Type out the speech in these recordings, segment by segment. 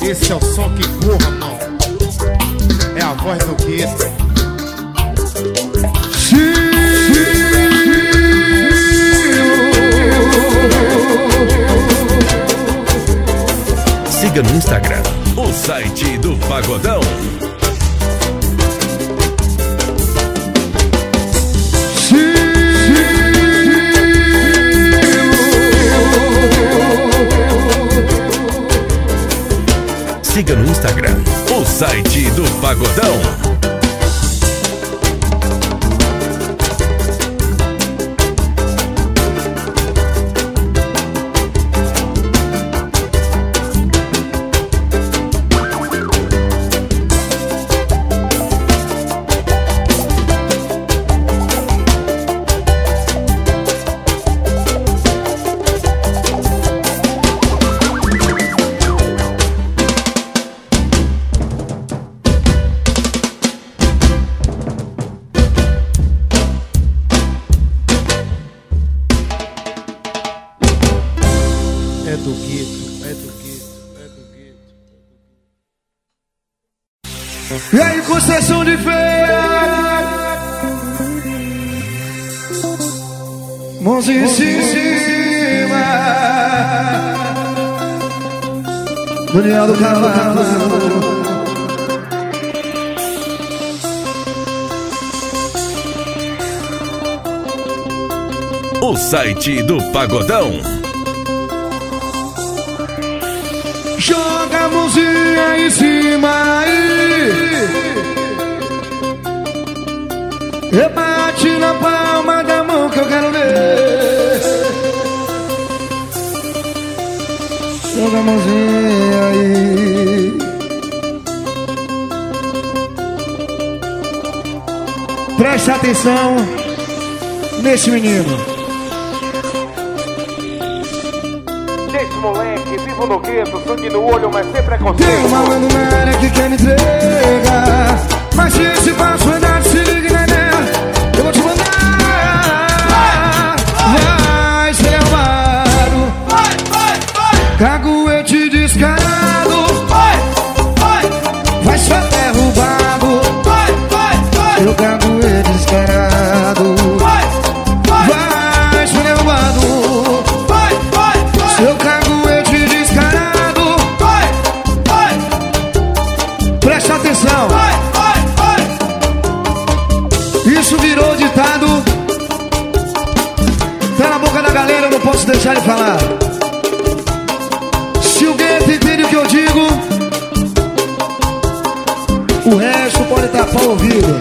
Esse é o som que corra, mão. É a voz do gueto. Siga no Instagram o site do Pagodão. Siga no Instagram o site do Pagodão. É do gueto, é do gueto, é do gueto. E aí, concessão de feira, mãozinha em cima, Daniel do Cavalo. O site do Pagodão. Joga a mãozinha em cima aí, rebate na palma da mão que eu quero ver. Joga a mãozinha aí. Preste atenção nesse menino. Esse moleque, vivo no gueto, sangue no olho, mas sem preconceito. Tem uma malumária que quer me entregar, mas se esse passo andar, se liga na ideia, eu vou te mandar. Vai ser amado, caguete descarado, vai ser derrubado, eu caguete descarado, vai ser derrubado. Seu caguete descarado, presta atenção. Isso virou ditado, tá na boca da galera, eu não posso deixar de falar. Se o gueto entende o que eu digo, o resto pode tapar o ouvido.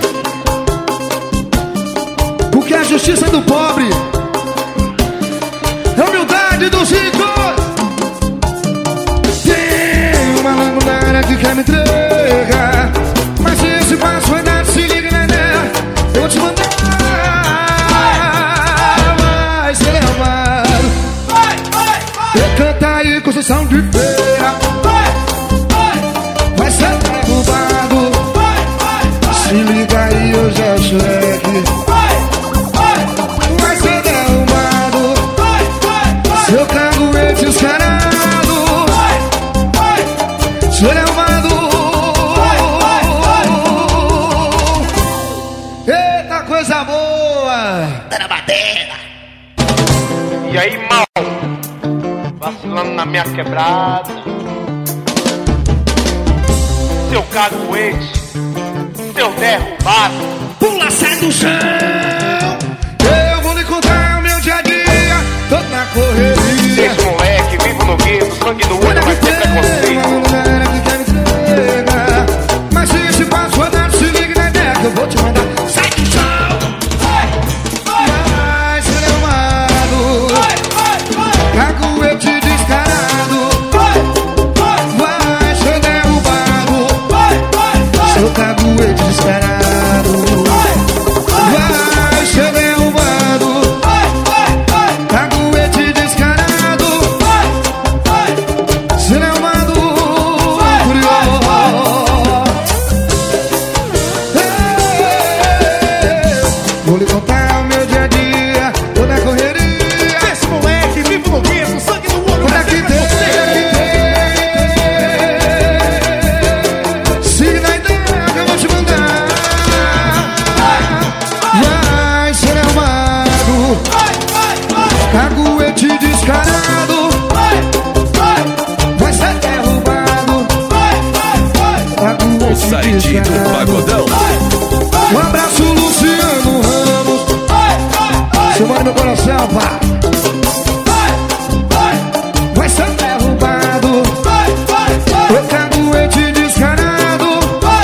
Porque a justiça do pobre é a humildade dos ricos. Tem uma malumária que quer me entregar, mas se esse passo andar, se liga na ideia, eu vou te mandar. Vai ser amado, canta aí, concessão de feira, vai ser derrubado. Se liga aí, hoje é o Shrek. Vai ser derrubado, seu caguete descarado, ser derrubado. Eita, coisa boa! Tá na bateria. E aí, mal, vacilando na minha quebrada. Seu caguete, seu derrubado, Pula, sai do chão. Eu vou lhe contar o meu dia a dia, todo na correria. esse moleque, vivo no gueto, sangue no olho, mas sem preconceito. Mas se esse passo andar, se liga na ideia que eu vou te mandar. Sai do chão. Vai ser amado, caguete descarado, vai ser derrubado. Seu caguete descarado, vai ser derrubado. Caguete descarado, seu site do Pagodão. Um abraço, Luciano Ramos. Você mora no meu coração, pá. Vai ser derrubado. Eu caguete descarado.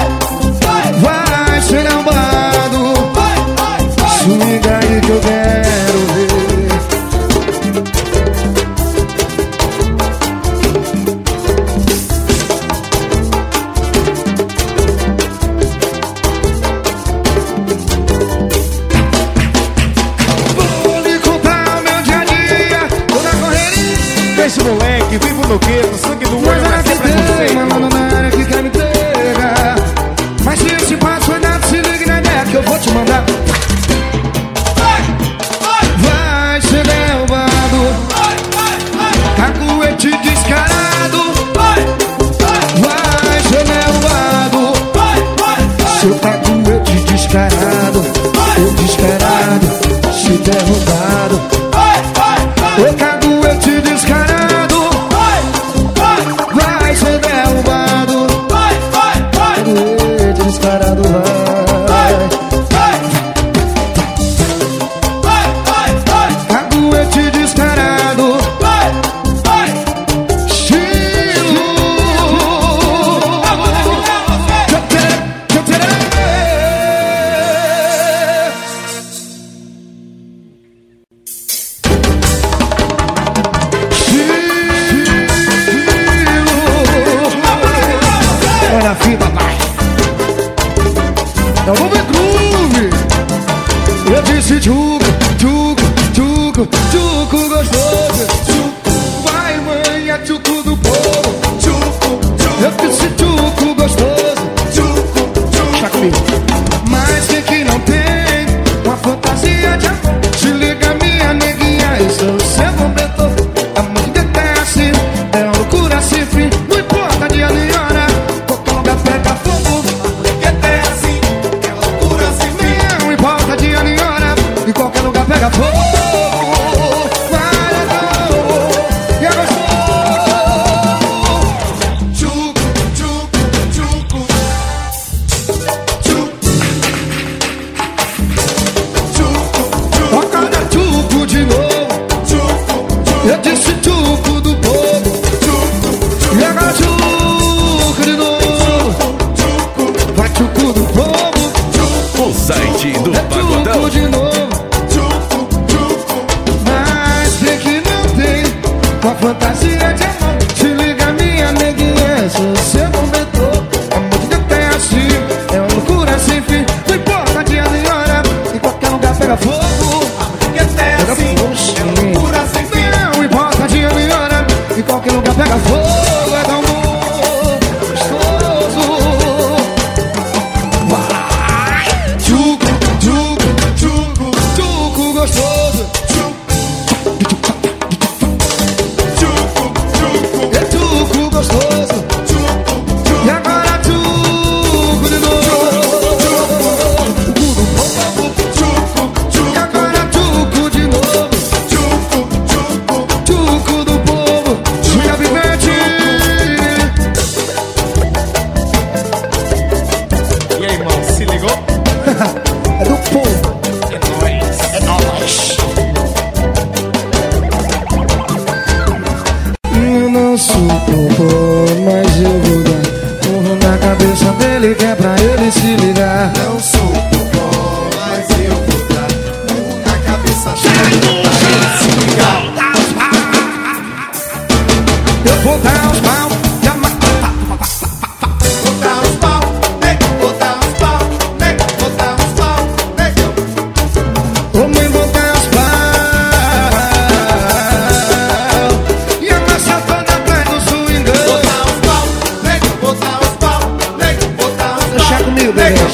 Vai ser derrubado. Swinga aí que eu quero ver. Esse moleque, vivo no gueto, sangue no olho, Mas mas aqui sempre tem você. uma mano na área que quer me pegar. Mas se esse passo foi dado, se liga na ideia que eu vou te mandar. Vai ser derrubado. Caguete descarado. Vai ser derrubado. Seu caguete descarado. O descarado se derrubado. O caguete descarado. Vai ser derrubado. Caguete descarado vai. Caguete descarado. Estilo. Olha a fita, vai. Então vamos ver groove. Eu disse tchuco, tchuco, tchuco, tchuco gostoso. Tchuco, vai mãe, é tchuco do povo. Tchuco, tchuco. Eu disse tchuco gostoso. Tchuco, tchuco. Está comigo. Mas que não tem uma fantasia de amor. Se liga minha neguinha, eu sou o seu completor. Amor que desce, é uma loucura sem fim. Não importa dia nem hora. Pega fogo, que tem assim, é loucura sem fim. Não importa dia nem hora, em qualquer lugar pega fogo. Vai e é gostoso. Tchuco, tchuco, tchuco. Tchuco, tchuco. Toca tchuco de novo. Tchuco, tchuco. Eu disse tchuco do povo. Tchuco, e agora tchuco de novo. Vai tchucu do povo. O site do É Pagodão. tchucu de novo. Mas que não tem uma fantasia de amor. Se liga minha neguinha, sou seu comedor. Amor que tem assim, é uma loucura sem fim. Não importa dia nem hora, em qualquer lugar pega fogo. Pega fogo, é loucura sem fim. Não importa dia nem hora, em qualquer lugar pega fogo. É tão bom, gostoso. Tchuco, tchuco, tchuco, tchuco gostoso. É tchuco gostoso. E agora tchuco de novo. E agora tchuco de novo. Tchuco do povo. Julia Vivente. E aí, irmão, se ligou? É do povo. É nóis. Eu não sou bobo, mas eu vou dar um na cabeça dele que é pra ele se ligar. Não sou bobó, mas eu vou dar um na cabeça dele pra ele se ligar. Eu vou dar os pau e Botar os pau, nego, botar os pau, nego, botar os pau, nego. ô mãe, vou dar os pau e amassar toda atrás do swingão. Botar os pau, nego, botar os pau, nego, botar os pau. Deixa comigo, bebê.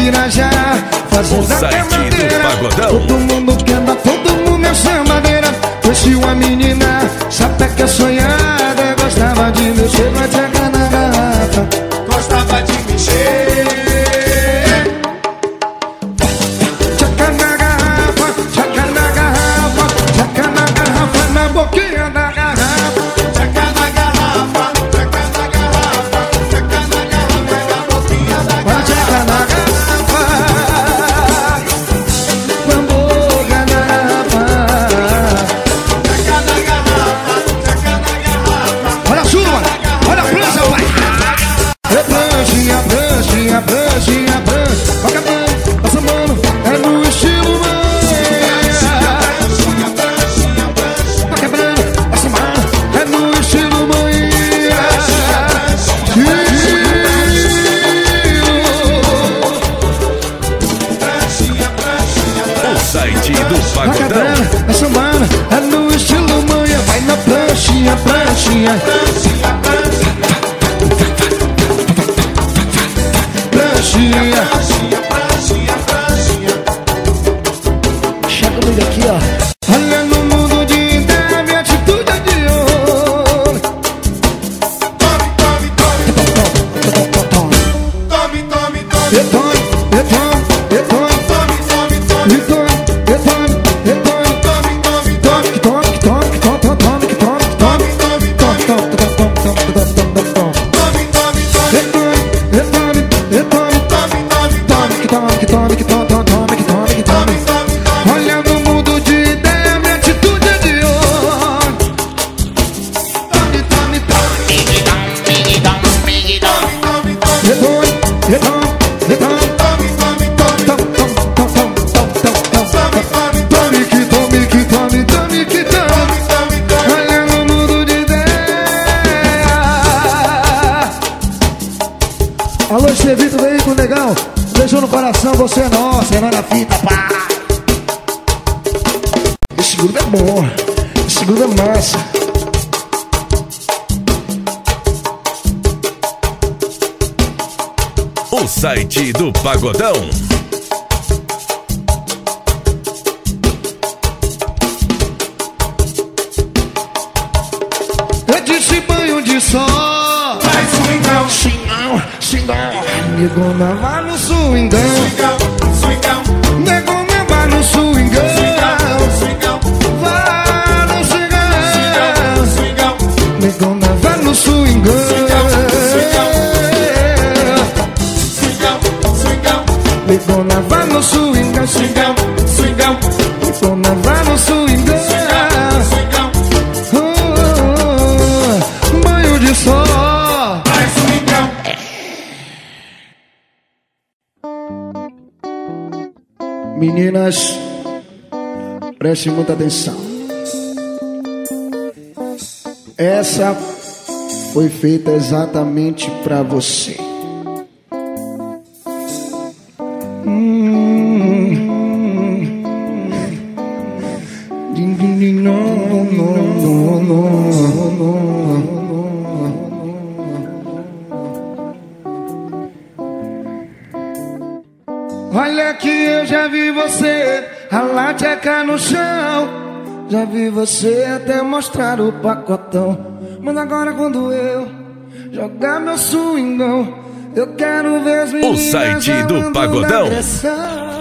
Pirajá, fazendo O a site do queimadeira. Pagodão. Todo mundo quebra, todo mundo nessa madeira. Conheci uma menina, sapeca sonhada. Gostava de mexer, vai chegar na garrafa. Gostava de mexer. Chaca na garrafa, chaca na garrafa, chaca na garrafa, na boquinha da garrafa. Chaca na garrafa, chaca na garrafa, chaca na garrafa, na boquinha da Vai garrafa. chaca na garrafa, na boca da garrafa. Chaca na garrafa, chaca na garrafa. Olha a chuva, olha a prancha, pai. É pranchinha, pranchinha, pranchinha, pranchinha. Vai quebrando, passa mano, é no estilo mãe. Vai quebrando, passa mano, é no estilo mãe. O site do Vai Pagodão. quebrando, passa mano, é no estilo mãe. Vai na pranchinha, pranchinha. Pranchinha. Chega comigo aqui, ó. Olha no mundo de ideia, minha atitude é de ouro. Tome, tome, tome, tome, tome, tome, Retome, retome, retome, tome, tome, tome, retome, retome, retome. tome, tome, Tome, que tome, que tome, que tome, tome, que tome, que tome. tome, Tome, tome, tome, tome, tome, tome, tome, tome, tome. tome, tome, Retome, retome, retome. tome, tome, Tome, que tome, que tome, que tome, tome, tome, que tome, que tome. Olha no mundo de ideia, minha atitude é de ouro. Tome, tome, tome. Retome, retome, retome. Tome, tome, tome, tome, tome, tome, tome, tome. Tome, que tome, que tome, tome, que tome. Olha no mundo de ideia. Alô, Estevito, veículo legal. Beijou no coração, você é nossa, é nós na fita, pá. Esse grupo é bom, esse grupo é massa. O site do Pagodão. Eu disse banho de sol. Vai swingão, Xingão, xingão. Negona vai no swingão. swingão, swingão, Negona vai no swingão. swingão, Vai no swingão. swingão, Negona vai no swingão. swingão, swingão, Negona vai no swingão. swingão, swingão, Negona vai no swingão. swingão, Banho de sol. vai swingão. Meninas, preste muita atenção. Essa foi feita exatamente pra você. Olha que eu já vi você ralar tcheca no chão. Já vi você até mostrar o pacotão. Mas agora quando eu jogar meu swingão, eu quero ver as meninas site do falando Pagodão. da agressão.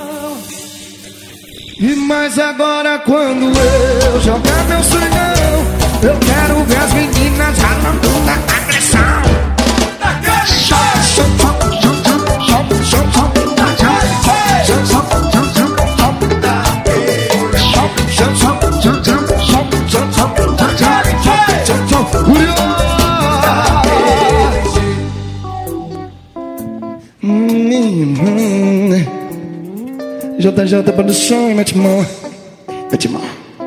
E mais agora quando eu jogar meu swingão, eu quero ver as meninas falando da agressão. JJ Produção, mete mão. Mete mão.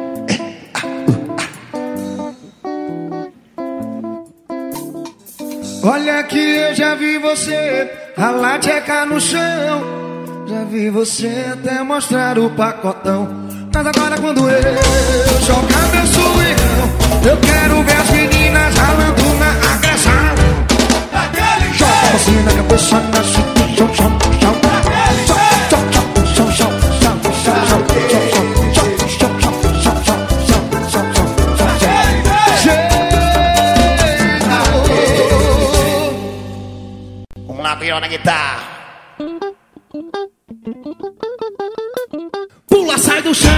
Olha que eu já vi você ralar tcheca no chão. Já vi você até mostrar o pacotão. Mas agora quando eu jogar meu swingão, eu quero ver as meninas ralando na agressão. Joga você na cabeça, na chão, chão, chão. Gabriel na guitarra. Pula, sai do chão.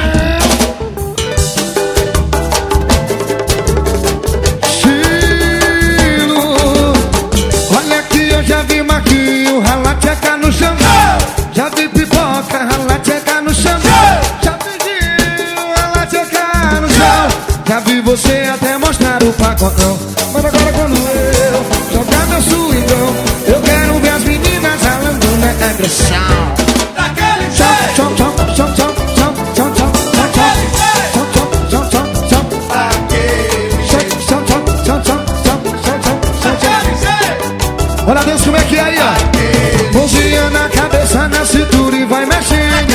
Estilo. Olha aqui, eu já vi Marquinho ralar tcheca no chão. Já vi pipoca ralar tcheca no chão. Já pediu ralar tcheca no chão. Já vi você até mostrar o pacotão. Mas agora quando eu jogar meu swingão, eu quero ver as meninas ralando na agressão. Daquele Chão, chão, chão, chão, chão, chão, chão, chão, chão, chão, chão, chão, chão, chão. Olha Deus, como é que é aí, ó? Mãozinha na cabeça, na cintura e vai mexendo.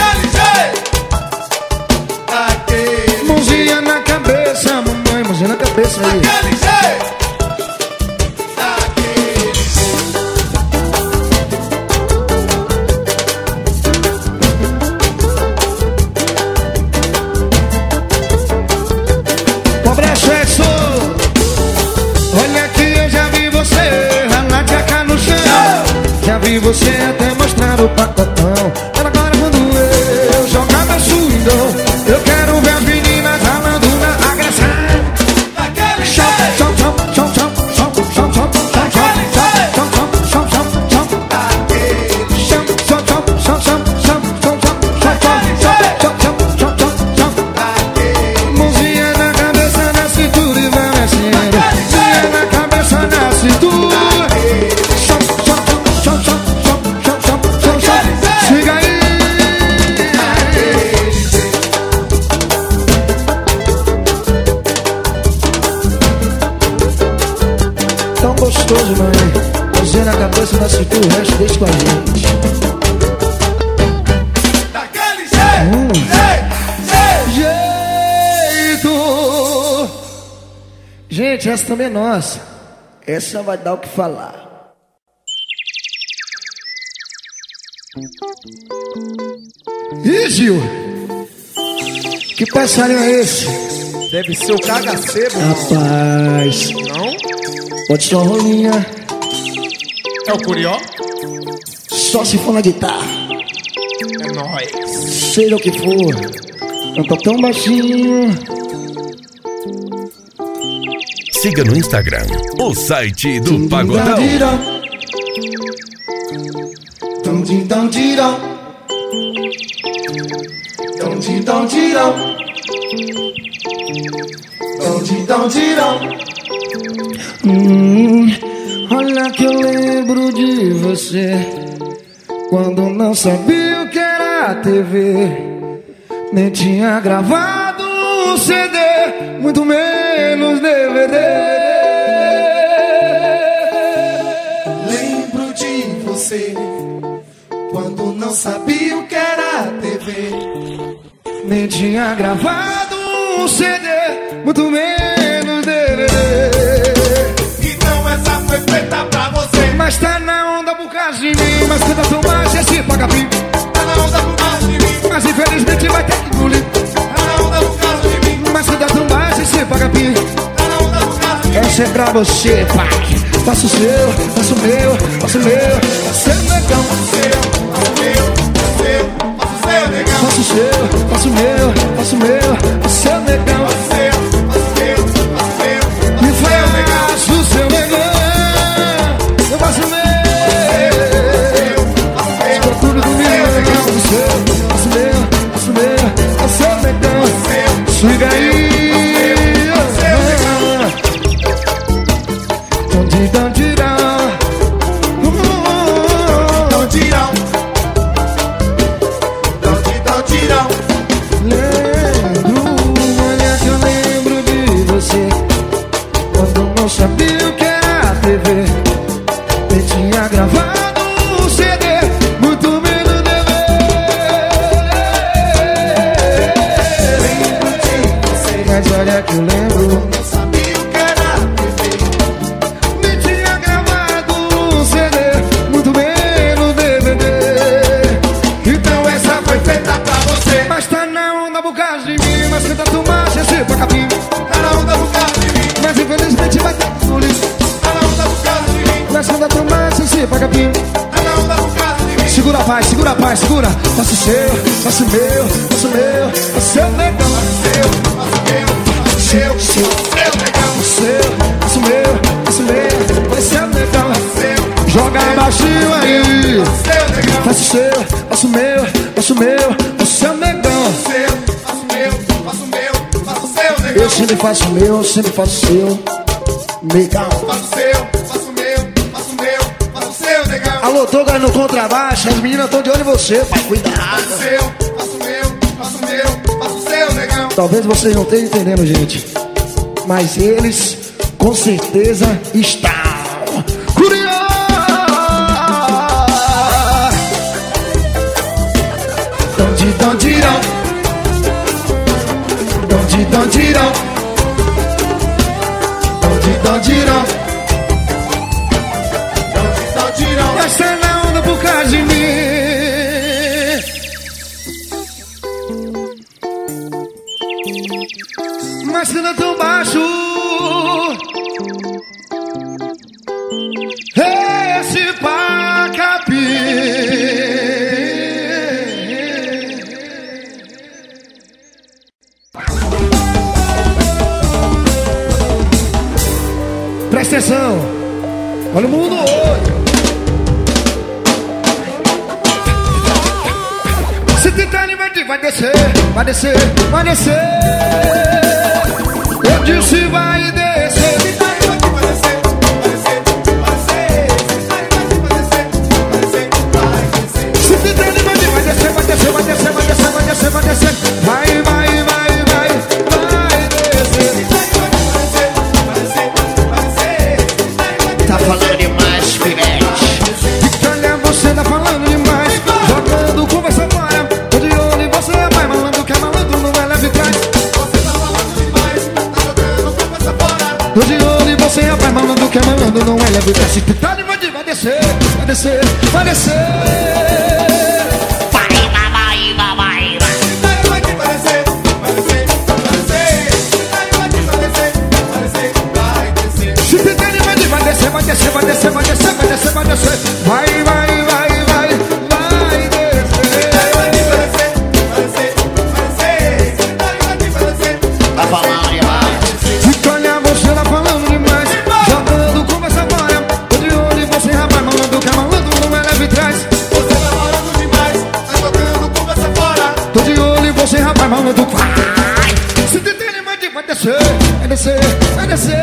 Mãozinha na cabeça, mamãe, mãozinha na cabeça aí. Pobre sexo. Olha aqui, eu já vi você ralar tcheca no chão. Já vi você até mostrar o pacotão. Mas agora quando eu jogar meu swingão, eu quero ver as meninas ralando na agressão. Chão, chão, chão, chão, chão, chão, chão, chão, chão, chão, chão, chão, chão, chão, chão, chão. Chão, chão, chão, chão, chão, chão, chão, chão, chão, chão, chão, chão. Mãozinha na cabeça, na cintura e vai mexendo. Mãozinha na cabeça, na cintura. Chão, chão, chão, chão, chão, chão, chão, chão, chão. Siga aí. Tão gostoso, mãe. Mãozinha na cabeça, na cintura, o resto deixa com a gente. Daquele Jeito. Gente, essa também é nossa. Essa vai dar o que falar. Ih, Gil, que passarinho é esse? Deve ser o cagacebo. Rapaz, Não? pode ser uma rolinha. É o Curió? Só se for na guitarra. É nóis. Seja o que for, canta tão baixinho. Siga no Instagram o site do Pagodão. Dum din dum dirão. Dum din dum dirão. Dum din dum dirão. Olha que eu lembro de você quando não sabia o que era TV, nem tinha gravado um CD, muito menos DVD. Lembro de você quando não sabia o que era TV. Nem tinha gravado um CD, muito menos DVD. Então essa foi feita pra você. Mas tá na onda por causa de mim. Mas tenta tomar esse paga-pim. Tá na onda por causa de mim. Mas infelizmente vai ter que engolir. Tá na onda por causa de mim. Mas tenta tomar esse paga-pim. Tá na onda por causa de mim. Essa é pra você, pai. Faço o seu, faço o meu, faço o meu. Faço o negão. Faço o seu, faço o meu, faço o meu. Faço o negão. E faço o seu negão. Eu faço o meu. Procuro do meu negão. Faço o seu, faço o meu, faço o meu. Faço o negão. Siga aí. Sabia o que era TV, nem tinha gravado um CD, muito menos DVD. Lembro de você, mas olha que eu lembro. Não sabia o que era TV. Nem tinha gravado um CD, muito menos DVD. Então essa foi feita pra você. Mas tá na onda por causa de mim. Mas tenta tomar esse pra capim. Tá na onda por causa de mim. Mas infelizmente vai ter que engolir. Tá na onda por causa de paz, segura a paz, segura. Faço o seu, faço o meu, faço o meu, faço o seu negão. Faço o seu, seu negão. Faço o meu, faço o meu, faço o seu negão. Joga baixinho aí. Faço o seu, faço o meu, faço o meu, faço o seu negão. Eu sempre faço o meu, eu sempre faço o seu negão. Faço o seu, faço o meu, faço o meu, faço o seu, negão. Alô, Toga no contrabaixo, as meninas estão de olho em você, pai, cuidado. Faço o seu, faço o meu, faço o meu, faço o seu, negão. Talvez vocês não estejam entendendo, gente, mas eles com certeza estão. Curioso! Dondirão. Dondirão. Mas tá na onda por causa de mim. Mas você não é tão baixo. Esse pacapi. Presta atenção. Olha o mundo hoje. Se tentar invadir, vai descer, vai descer, vai descer. Eu disse vai descer. Se tentar invadir, vai descer, vai descer, vai descer. Se tentar invadir, vai descer, vai descer, vai descer, vai descer, vai descer, vai descer. Vai descer. Tá falando demais, pirete. Olha, você tá falando demais. Jogando conversa fora. Tô de olho e você é mais malandro que é malandro, não é leve trás. Você tá falando demais, tá jogando conversa fora. Tô de olho e você é mais malandro que é malandro, não é leve trás. Se tentar invadir, vai descer, vai descer, vai descer. Se tentar invadir, vai descer, vai descer, vai descer. Se tentar invadir, vai descer, vai descer, vai descer. Se tentar invadir, vai descer, vai descer, vai descer, vai descer, vai descer, vai descer. Vai descer. Tá falando demais. Fica olha, você tá falando demais. Jogando conversa fora. Tô de olho e você, rapaz, malandro que é malandro, não é leve trás. Você tá falando demais, tá jogando conversa fora. Tô de olho e você, rapaz, malandro. Vai. Se tentar invadir, vai descer, vai descer, vai descer.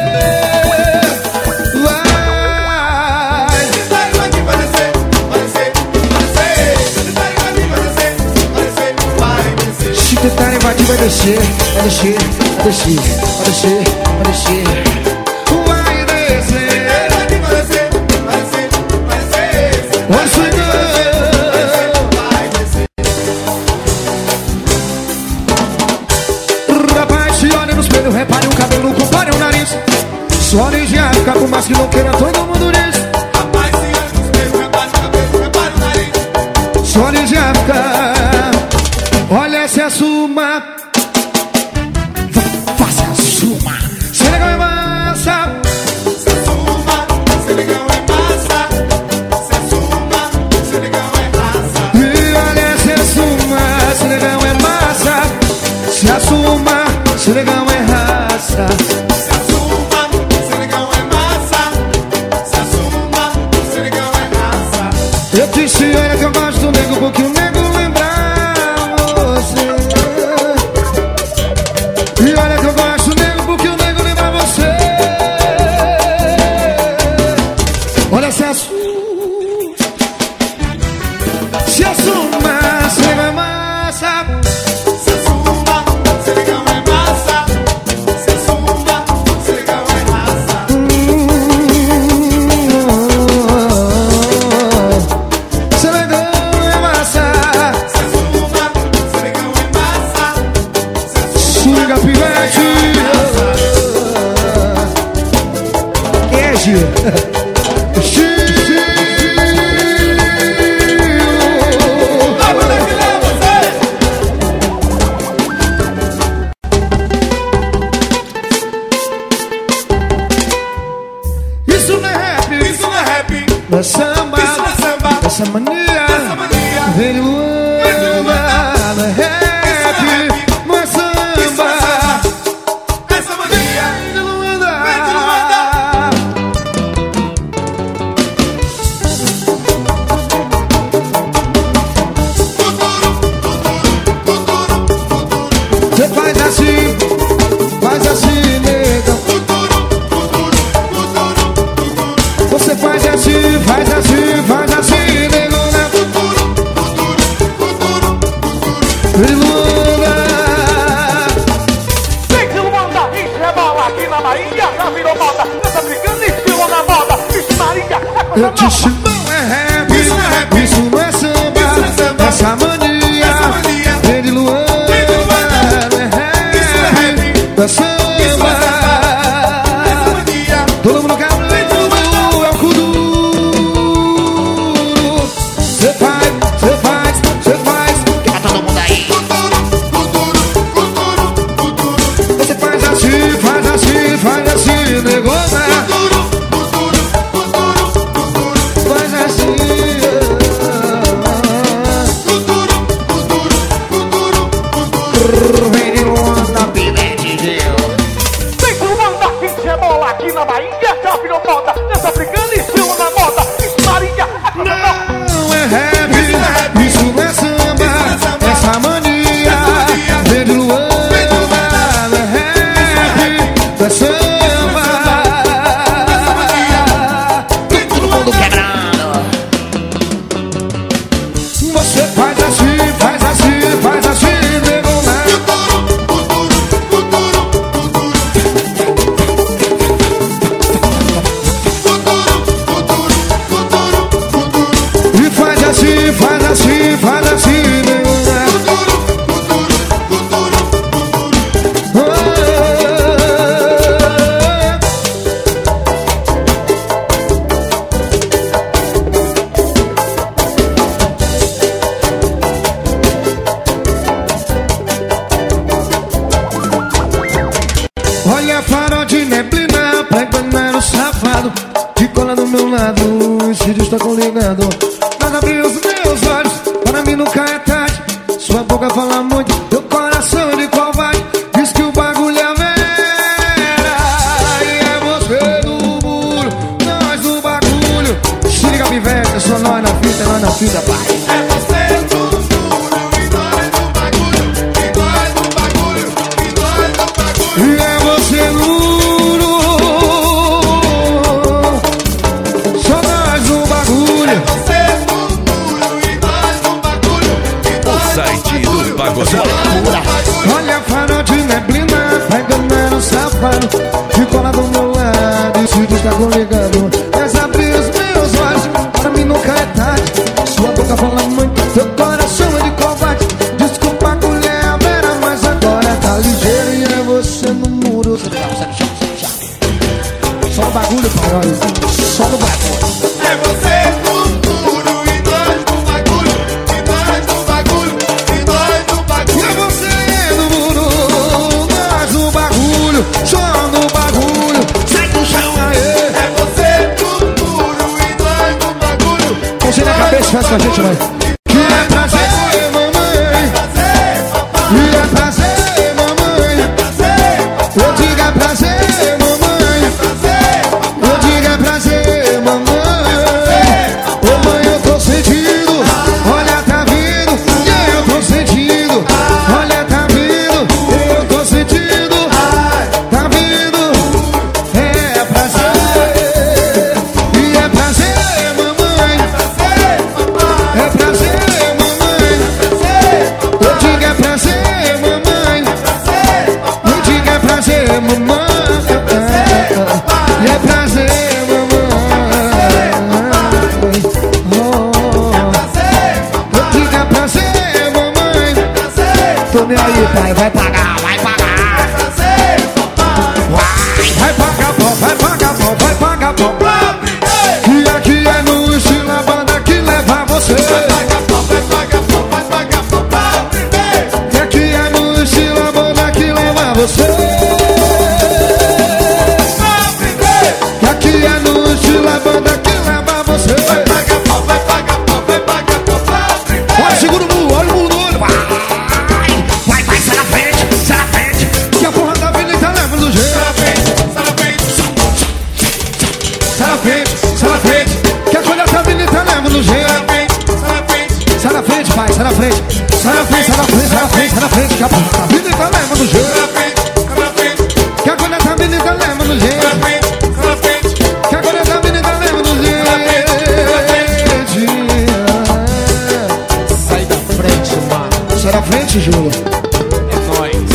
Vai. Se tentar invadir, vai descer, vai descer, vai descer. Se tentar invadir, vai descer, vai descer, vai descer. Se tentar invadir, vai descer, vai descer, vai descer, vai descer, vai descer. Vai descer. Vai swingando. Rapaz, se olha no espelho, repare o cabelo, compare o nariz. Só origem fica com mais que não queira, todo mundo diz. Rapaz, se olha no espelho, repare o cabelo, repare o nariz. Só origem fica. Olha essa suma. Faça a suma. Se legal é massa. Se assuma, se legal é massa. Se assuma, se legal é raça. E olha se assuma, se legal é massa. Se assuma, se legal é raça. Se assuma, se legal é massa. Se assuma, se legal é raça. Eu disse, olha que eu gosto do nego, porque o nego lembra você. E olha que eu gosto do nego, porque o nego lembra você. Olha se assuma. Se assuma, se legal é massa. Se assuma, se legal é massa. Se assuma, se legal é raça. Se legal é massa. Se assuma, se legal é massa. Se assuma, Suga pivete. Quem é Gil? Gil. a banda que leva você. Isso não é rap, Isso não é rap, não é samba, isso não é samba. essa mania. Essa mania, Vem de Luanda, não é rap, não é samba. Essa mania. Vem de Luanda. Você faz assim, nega. Você faz assim, negona. Vem de Luanda. Vem de Luanda, isso é bola aqui na Bahia, já virou moda. Nessa brigando, estilo na moda. Isso, Maria, é coisa Eu te nova. chamo, não é rap, isso não é samba. Essa mania, vem de Luanda, não é rap, não é samba. Todo mundo quer é o Kuduro. Cê faz. Tá todo mundo aí. Você faz assim, negona. Faz assim. Vem de Luanda, Pivete, viu? Vem de Luanda, isso é bola aqui na Bahia, já virou moda. Nessa brigando, estilo na moda. Isso, Maria, é coisa nova. não é rap, isso não é samba. Essa mania, vem de Luanda, não é rap, não é samba. Todo mundo quebrando. Você faz assim, negona. E faz assim, negona. Olha farol de neblina pra enganar o safado que cola do meu lado, esse dia está ligado. Mas abri os meus olhos, para mim nunca é tarde. Sua boca fala muito, teu coração de covarde. Diz que o bagulho é vera. E é você do muro, nós do bagulho. Se liga, pivete, é só nós na fita, pai. É você do muro e nós do bagulho. E nós do bagulho. E nós do bagulho. E é você no muro, só nós do bagulho. Você do muro e nós do bagulho. E O nós do site do bagulho. Pagodão. Olha farol de neblina, vai enganar o safado que cola do meu lado, esse dia está ligado. Mas abri os meus olhos, para mim nunca é tarde. Sua boca fala muito, teu coração é de covarde. Diz que o bagulho é a vera, mas agora tá ligeiro. E é você no muro. Só no bagulho, pai, olha. Só no bagulho. É você do muro e nós do bagulho. E nós do bagulho. E nós do E é bagulho. você no muro, nós no bagulho, só no bagulho. Sai do chão, aê. É você do muro e nós do bagulho. Mãozinha na cabeça, faz com a gente, vai. Que é prazer, mamãe. E é prazer, mamãe. Eu digo é prazer, mamãe. Eu digo é prazer, mamãe. Ô mãe, eu tô sentindo. Olha, tá vindo. E eu tô sentindo. Olha, tá vindo. Eu tô sentindo. Tá vindo. É prazer. E é prazer, mamãe. É prazer, mamãe. Eu digo é prazer, mamãe. Eu digo é prazer, mamãe. E é prazer, mamãe. Eu digo é prazer, mamãe. Tô nem aí, pai, vai pagar. Vai pagar. Vai pagar pó, vai pagar pó, vai pagar pó. E aqui é no estilo a banda que leva você. E aqui é no estilo a banda que leva você. E aqui é no estilo a banda que leva você. pai, sai na frente. Sai na frente, sai na frente, sai na frente, sai na frente. Que a vida tá leva no jeito. Que agora essa vida tá leva no jeito. Que agora essa vida tá leva no jeito. Sai da frente, mano. Sai na frente, Júlio. É nóis.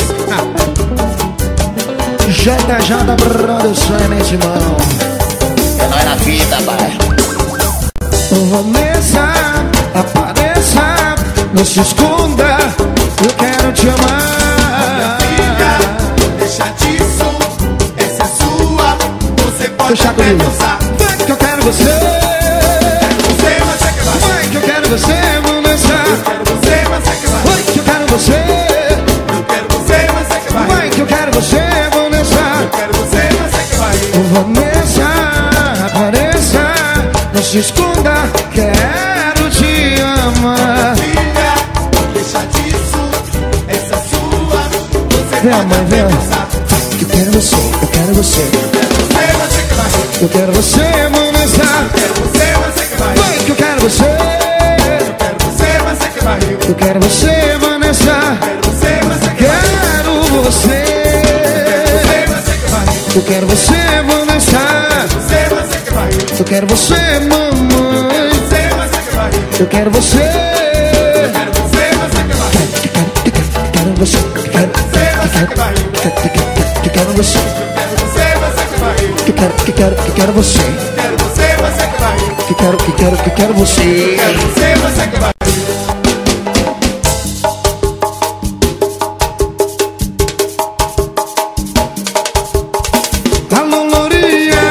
Jada, brother, sai mente, mão. É nóis na vida, pai. Vanessa, apareça, não se esconda, eu quero te amar. Filha, deixa disso, essa é sua. Você pode Deixa até comigo. gozar. Vai que eu quero você. Você, mas é que vai. Vai que eu quero você, Vanessa. Quero você, mas é que vai. Vai que eu quero você. Eu quero você, mas é que vai. Vai que eu quero você, Vanessa. Quero você, mas é que vai. Vanessa, apareça, não se esconda, quero te amar. Filha, deixa disso, essa é sua. Você Vem, pode mãe, até vem. gozar. Eu quero você, eu quero você. Você, mas é que vai. Eu quero você, Vanessa. Quero você, mas é que vai. Vai que eu quero você. Quero você, mas é que vai. Eu quero você, Vanessa. Quero você, mas é que vai. Quero você. Você, mas é que vai. Eu quero você, Vanessa. Você, mas é que vai. Eu quero você, mamãe. Você, mas é que vai. Eu quero você. Quero você, mas é que vai. Quero você. Quero Você, mas é que vai. quero você. Quero você, mas é que vai. Quero você. Quero você, mas é que vai. Quero você. Quero você, mas é que vai. Alô, lourinha.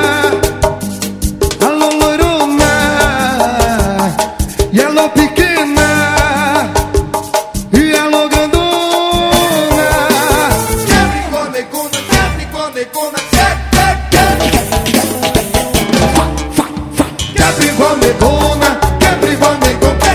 Alô, loirona. E alô, pequena. E alô, grandona. Capricórnio, Capricórnio, Capricórnio, negona. Capricórnio,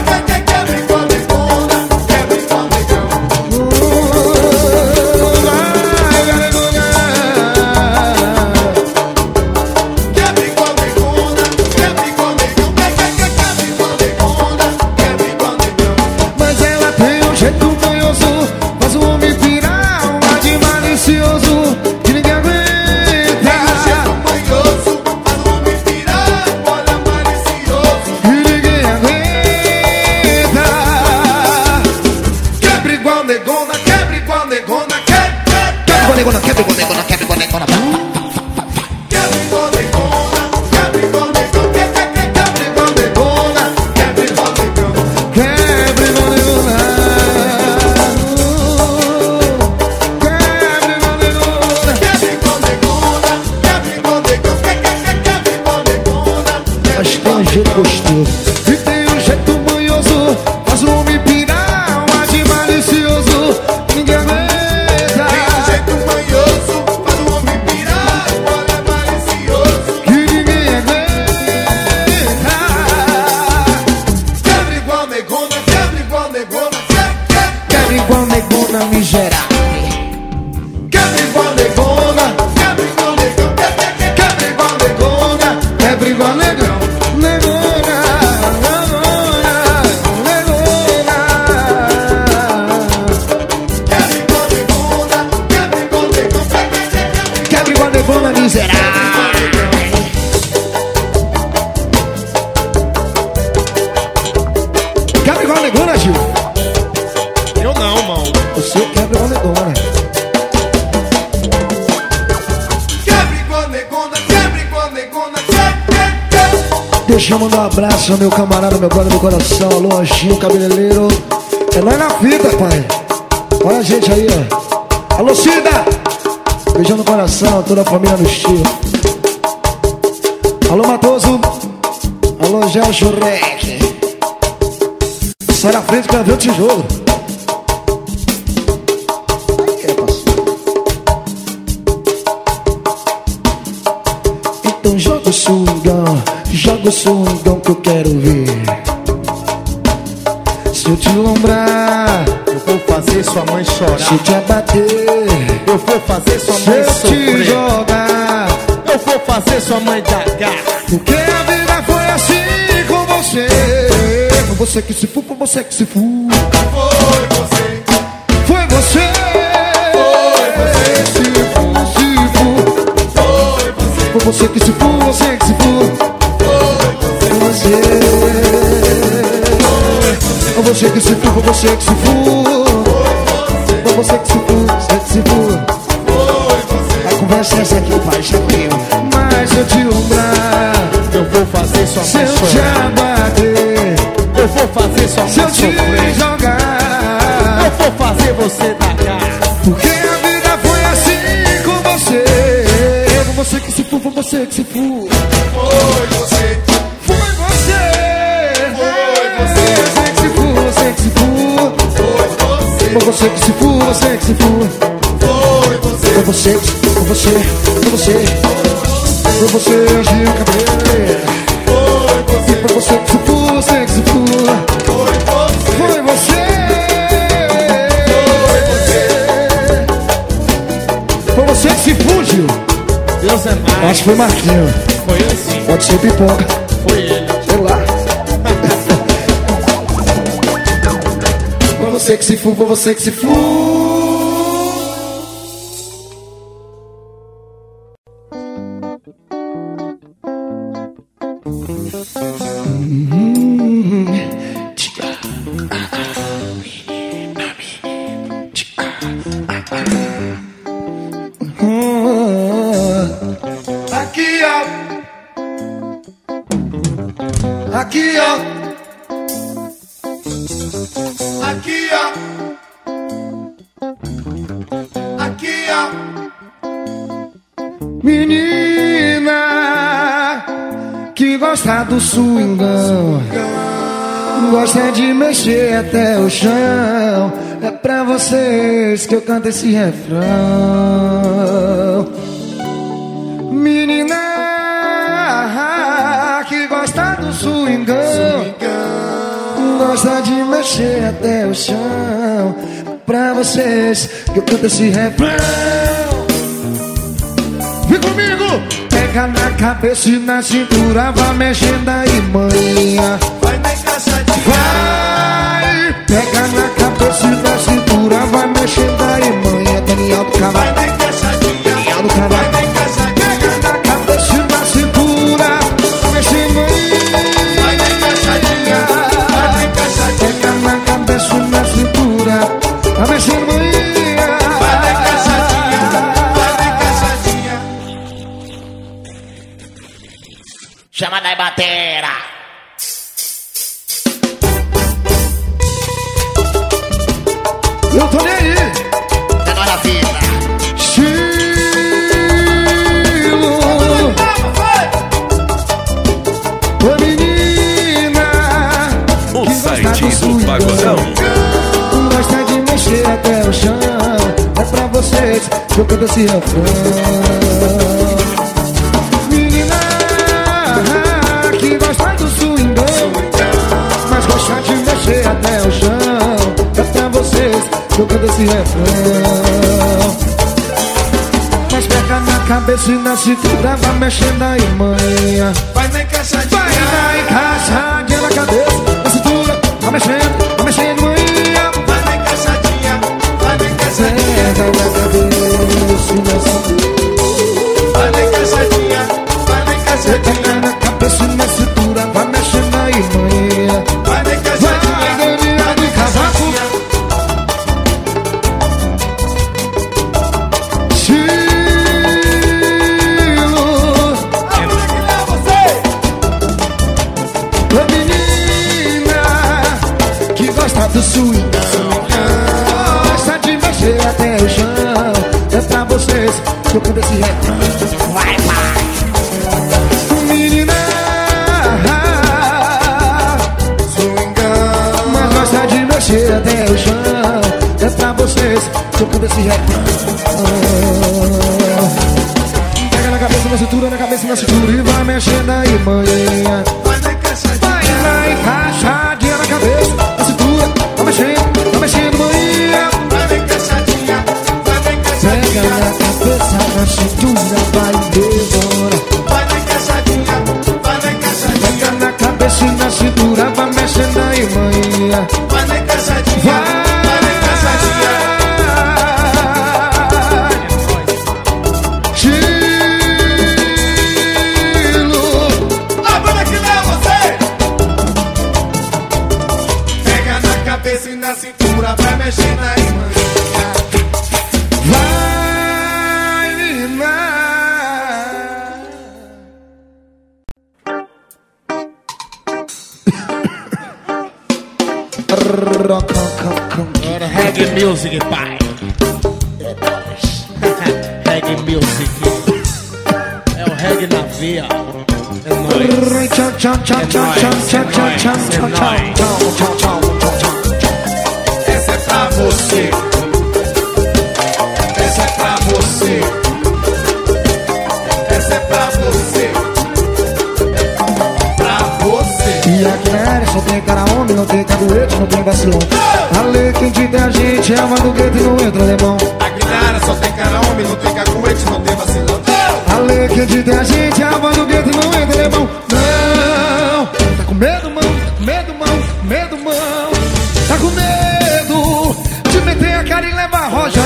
mas ela tem um jeito manhoso, faz o homem virar um ar de malicioso que ninguém aguenta. Que ninguém aguenta. Quebra igual negona, quebra igual negona, quebra igual negona. Quebra igual negona. Mas tem um jeito gostoso e tem um jeito manhoso, faz o homem pirar um ar de malicioso que ninguém aguenta. Que ninguém aguenta. Quebra igual negona miserável. Quebra igual negona. Quebra igual negona. Quebra igual negona. Negona. Quebra igual negona miserável. Quebra igual negona, Gil. Eu não, mão. Você quebra igual negona. Deixa eu mandar um abraço ao meu camarada, meu brother do coração. Alô, Anjinho, cabeleireiro. É nóis na fita, pai. Olha a gente aí, ó. Alô, Cida. Beijão no coração, toda a família no estilo. Alô, Matoso. Alô, Gelson Rec. Sai na frente que eu ver o tijolo. Aí é, parceiro. Então joga o swingão que eu quero ver. Se eu te lombrar, Eu vou fazer sua mãe chorar. se eu te abater, Eu vou fazer sua se mãe eu te sofrer. jogar. Eu vou fazer sua mãe cagar. Porque a vida foi assim com você. você que se fu, foi você que se fu. Foi você. Foi você. Se fu, se fu. Foi você. Foi você que se fu, você que se fu. Foi você. Foi você que se fu, foi você que se fu. Foi você que se fu, você que se fu. A conversa é essa aqui, pai, chatinho. Mas se eu te lembrar, Eu vou fazer sua se mãe eu te chorar. abater, Eu vou fazer sua se eu mãe te sofrer. jogar, Eu vou fazer você tacar. porque a vida foi assim com você. Foi você que se fu, foi você que se fu. Foi você. Foi você. Você que se fu, você que se fu. Foi você que se fu, você que se fu. Foi você. Foi você, foi você, foi você. Foi você, agiu cabelo. Foi você. Foi você que se fu, você que se fu. Foi você. Foi você. Foi você que se fugiu. Deus é mais. Acho que foi Marquinho. Foi assim. Pode ser Pipoca. Foi ele. Sei lá. Foi você que se fu, foi você que se fu. Aqui, ó. Aqui, ó. Aqui, ó. Aqui, ó. Menina que gosta do swingão, gosta de mexer até o chão. É pra vocês que eu canto esse refrão. Menina que gosta do swingão, gosta de mexer até o chão. Pra vocês que eu canto esse refrão. Vem comigo! Pega na cabeça e na cintura, vai mexendo aí, manhã. Vai na encaixadinha. Vai! Pega na cabeça e na cintura, vai mexendo aí, manhã. Daniel do Vai Cavalo, na encaixadinha. Daniel do Vai Cavalo. na encaixadinha. Pega na cabeça e na cintura, vai mexendo aí. Vai na encaixadinha. Vai na encaixadinha. Pega na cabeça e na cintura, vai mexendo aí. Vai na encaixadinha. Vai na encaixadinha. Chama da batera. Eu tô nem aí. Tá nós na fita. Estilo. Ô menina O que gosta site do swingão, Pagodão. gosta de mexer até o chão. É pra vocês que eu canto esse refrão. Menina que gosta do swingão, mas gosta de mexer até o chão. É pra vocês que eu canto esse refrão. Mas pega na cabeça e na cintura, vai mexendo aí, manhã. Vai na encaixadinha. Vai na encaixadinha na cabeça, na cintura, vai mexendo, manhã. Vai na encaixadinha. Vai na encaixadinha. Pega na cabeça e na cintura, Vai na encaixadinha. Vai na encaixadinha. pega na cabeça e na cintura, vai mexendo aí, manhã. Vai na encaixadinha. Vai, Daniel do Cavaco. Estilo. Ô menina que gosta do swingão, gosta de mexer até o chão. É pra vocês que eu canto esse refrão. Vai, vai. Menina Swingão. mas gosta de mexer até o chão. É pra vocês que eu canto esse refrão. Pega na cabeça, na cintura, na cabeça, na cintura e vai mexendo aí, manhã. Vai na encaixadinha. Vai na encaixadinha na cabeça, na cintura, vai mexendo, manhã. Vai na encaixadinha. Vai na Pega encaixadinha. na cabeça, na cintura, vai embora. Vai na encaixadinha. Vai na encaixadinha. Pega na cabeça e na cintura, vai mexendo aí, ela vai mexer na irmãzinha. Vai, menina. Agora reggae music, pai. Reggae music. É o reggae na veia. É nóis. Tchau, tchau, tchau, tchau, tchau, tchau, tchau, tchau, tchau, tchau, tchau, tchau. Essa é pra você. Essa é pra você. Essa é pra você. Pra você. E aqui na área só tem cara homem, não tem caguete, não tem vacilão. A lei que entende a gente é uma do gueto e não entra alemão. Aqui na área só tem cara homem, não tem cacuete, não tem vacilão. A lei que entende a gente é uma do gueto e não entra alemão. Não, tá com medo, mão, tá com medo, mão, medo, mão. Tá com medo de meter a cara e levar rojão.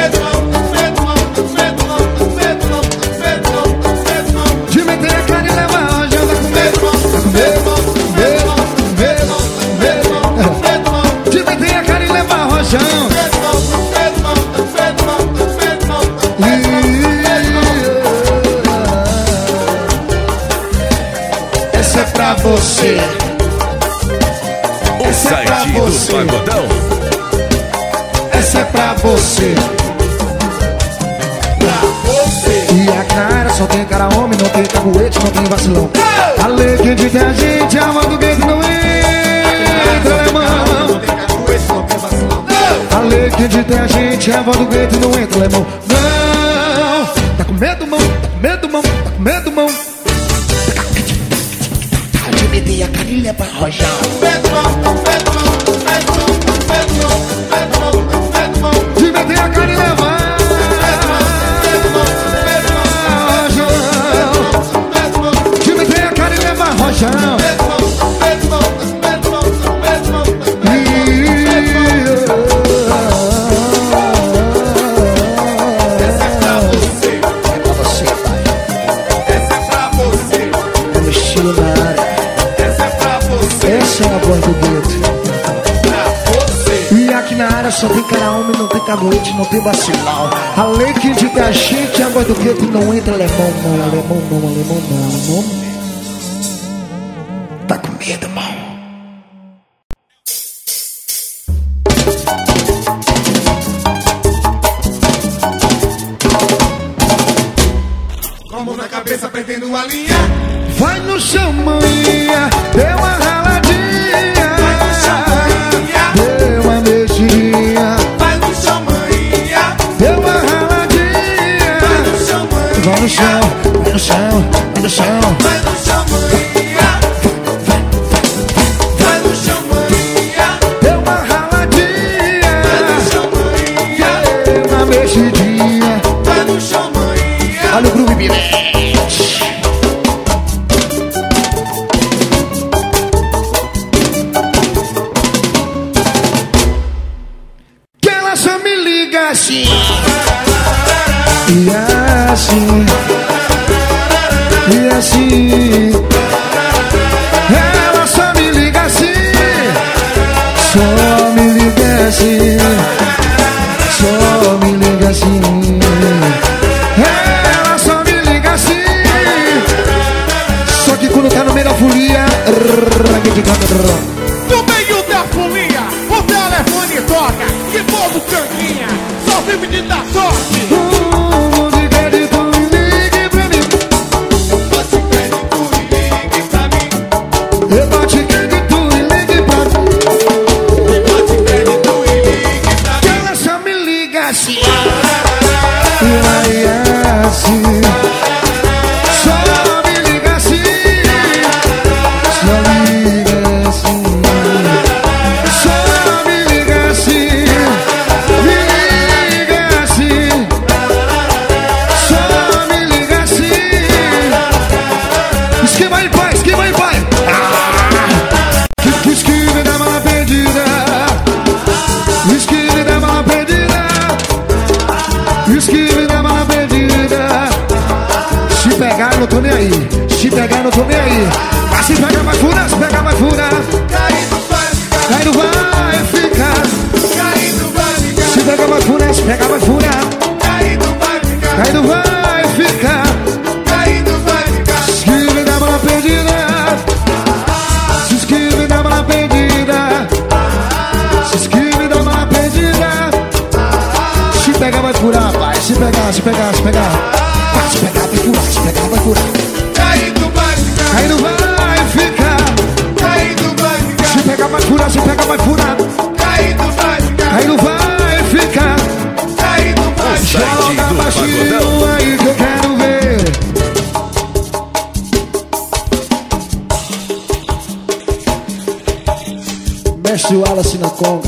De meter a cara e levar rojão. Tá com medo, tá com medo, medo. De meter a cara e levar rojão. Essa é pra você. O site do Pagodão. Essa é pra você. E aqui na área só tem cara homem, não tem caguete, não tem vacilão. A lei que diz a gente, a mão do gueto não entra alemão. Não tem cacuete, não tem vacilão. A lei que diz a gente, a mão do gueto não entra alemão. Não, tá com medo, mão, tá com medo, mão, tá com medo, mão. De meter a carinha pra rojão. De meter a cara e levar rojão. De meter a cara e levar rojão. Essa é pra você. É pra você, pai. Essa é pra você. É no estilo na área. Essa é pra você. Essa é a voz do gueto. Pra você. E aqui na área só tem cara homem, não tem caguete, não tem vacilão. A lei que diz a gente, a voz do gueto não entra alemão, não, alemão, não, alemão, não, alemão. Tá com medo, mão. Com a mão na cabeça, pretendo alinhar. Vai no chão, maninha, deu uma raladinha. Vai no chão, maninha. Deu uma mexidinha. Vai no chão, maninha. Deu uma raladinha. Vai no chão, maninha. Vai no chão, vai no chão, vai no chão. Vai no chão, maninha. Vai no chão, maninha. Deu uma raladinha. Vai no chão, maninha. Deu uma mexidinha. Vai no chão, maninha. Olha o groove, Bilete. Que ela só me liga assim. E assim. E assim. Ela só me liga assim. Só me liga assim. Só me liga assim. Ela só me liga assim. Só que quando tá no meio da folia. No meio da folia, o telefone toca. Que povo canquinha, só vive de dar sorte. De crédito e ligue pra mim. Bote crédito e ligue pra mim. Eu bote crédito e ligue pra mim. Bote crédito e ligue pra Que mim. ela só me liga assim. E aí assim. Só me liga assim. Só liga assim. Só me liga assim. Me liga assim. Só me liga assim. Esquiva aí, pai, esquiva aí, pai. Esquiva da mala perdida. Esquiva da mala perdida. Esquiva da mala perdida. Se pegar, eu não tô nem aí. Se pegar, eu não tô nem aí. Mas se pegar, vai furar. Se pegar, vai furar. Caindo vai ficar. Aí não vai ficar. Caindo pegar. Se pegar, vai furar. Caído vai ficar. Caído vai ficar. Caído vai ficar. Se pegar, vai furar. Caído vai ficar. Caído vai ficar. Caído vai ficar. Site do Baixinho Pagodão. aí que eu quero ver. Mestre Wallace na conga.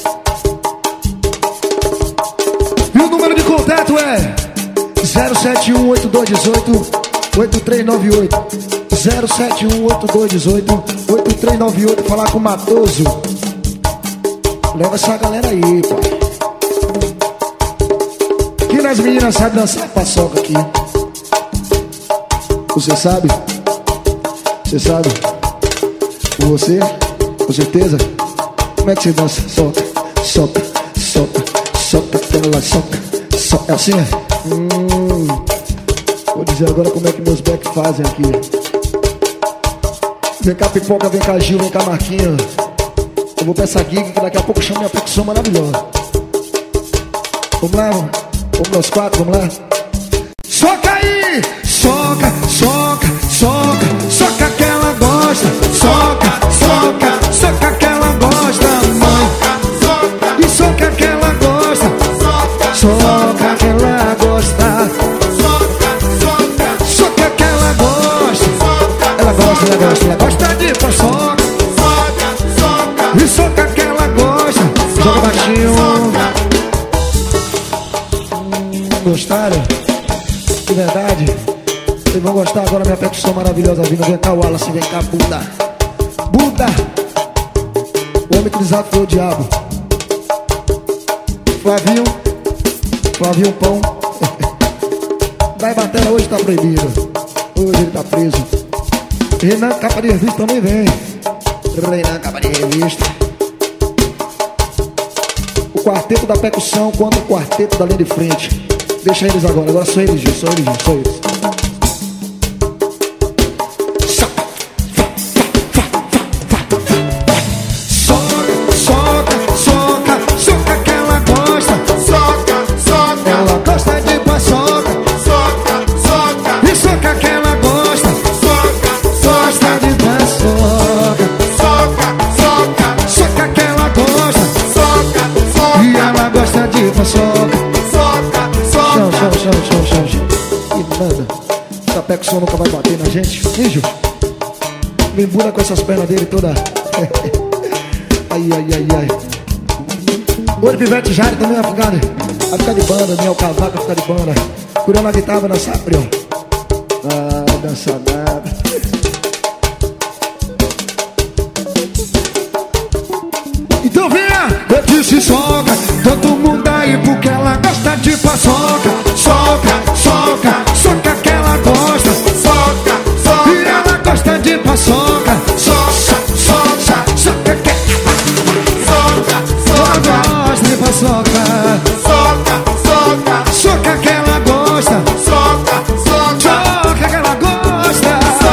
E o número de contato é 0718218-8398. 0718218-8398. Falar com o Matoso. Leva essa galera aí, pai. Que nas meninas sabem dançar paçoca aqui. Você sabe? Você sabe? Você? Com certeza? Como é que você dança? Solta, solta, solta, solta, ela soca, soca. É assim? Vou dizer agora como é que meus backs fazem aqui. Vem cá, Pipoca, vem cá, Gil, vem cá, Marquinhos. Eu vou pra essa gig que daqui a pouco chama minha percussão maravilhosa. Vamos lá, vamos nós quatro, vamos lá. Soca aí! Soca, soca, soca, soca que ela gosta. Soca, soca, soca que ela gosta, mãe. E soca que ela gosta. Soca que ela gosta. Soca que ela gosta. Ela gosta de paçoca. E soca que ela gosta. Joga baixinho. Gostaram? De verdade? Vocês vão gostar agora da minha percussão maravilhosa vindo. Vem cá, Wallace, vem cá, Buda. Buda! O homem que desafiou o diabo. Flavinho Pão. Daí batera hoje tá proibido. Hoje ele tá preso. Renan Capa de Revista também vem. Renan Capa de Revista. O quarteto da percussão contra o quarteto da linha de frente. Deixa eles agora só eles, Gil, só eles. Soca que ela gosta. Ela gosta de paçoca. E soca que ela gosta. Gosta de paçoca. Soca que ela gosta. E ela gosta de paçoca. Chão. E nada. Essa percussão nunca vai bater na gente. Mijo. Vem bura com essas pernas dele toda. Ai. O Pivete Jari também vai ficar de banda. Daniel Cavaco vai ficar de banda. Curando a guitarra vai dançar, Prião. Ah, dança nada. Então venha, eu disse soca. Todo mundo aí porque ela gosta de paçoca. Soca que ela gosta. E ela gosta de paçoca. Soca que ela gosta de paçoca. Soca que ela gosta. Soca que ela gosta.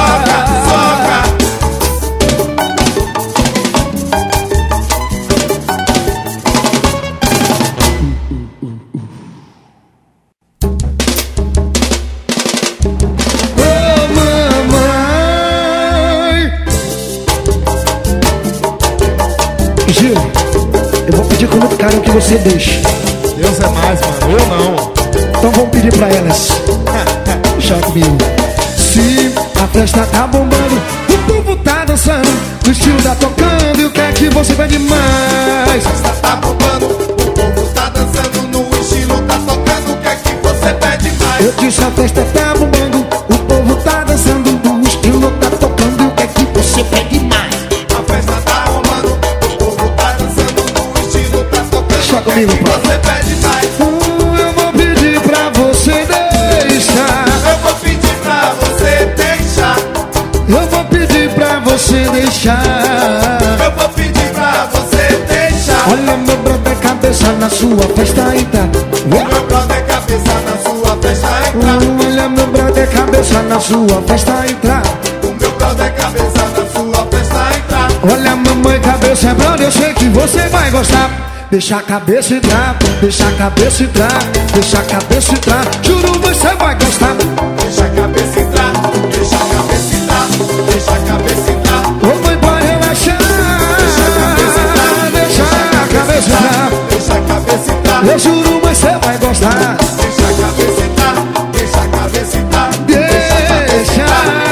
Gil, eu vou pedir com muito carinho que você deixe. Deus é mais, mano. Eu não. Então vamos pedir pra elas. Deixa comigo. Se a festa tá bombando, o povo tá dançando, o estilo tá tocando, e o que é que você vai demais? A festa tá bombando, o povo tá dançando, no estilo tá tocando, o que é que você pede mais? Eu disse a festa tá bombando, o povo tá dançando, o estilo tá tocando, e o que é que você pede mais? A festa tá bombando, o povo tá dançando, no estilo tá tocando, Deixa o que é comigo, que pai. você pede mais? Eu vou pedir pra você deixar. Eu vou pedir pra você deixar. Eu vou pedir pra você deixar. Eu vou pedir pra você deixar. Olha meu brother, cabeça na sua festa entrar. Meu brother, cabeça na sua festa entrar. Olha meu brother, cabeça na sua festa entrar. O meu brother, cabeça na sua festa entrar. Olha mamãe, cabeça, brother, eu sei que você vai gostar. deixa a cabeça entrar, deixa a cabeça entrar, deixa a cabeça entrar. Juro, você vai gostar. Deixa a cabeça entrar, deixa a cabeça entrar, deixa a cabeça entrar. Ô mãe, pode relaxar. Deixa a cabeça entrar, deixa a cabeça entrar, deixa a cabeça entrar. Eu juro, você vai gostar. Deixa a cabeça entrar, deixa a cabeça entrar, deixa a cabeça entrar.